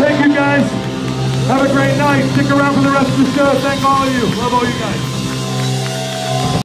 Thank you, guys. Have a great night. Stick around for the rest of the show. Thank all of you. Love all you guys.